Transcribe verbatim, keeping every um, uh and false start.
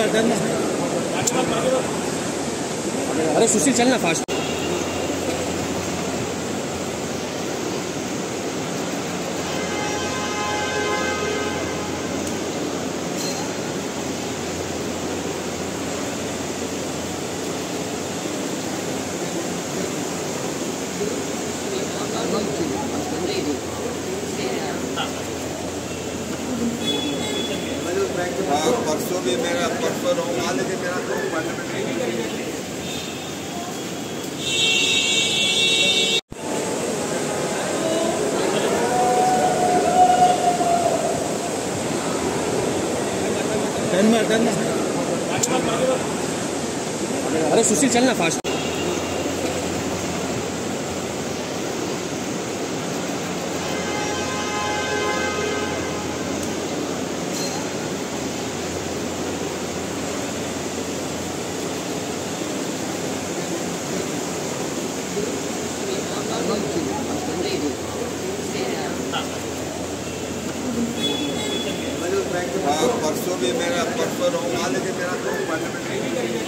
Turn. अरे सुशील चलना fast. हाँ परसों भी मेरा परसों रहूँगा लेकिन मेरा तो टर्न मार टर्न। अरे सुशील चलना फास्ट। हाँ परसों भी मेरा परसों रहूँगा लेकिन मेरा तो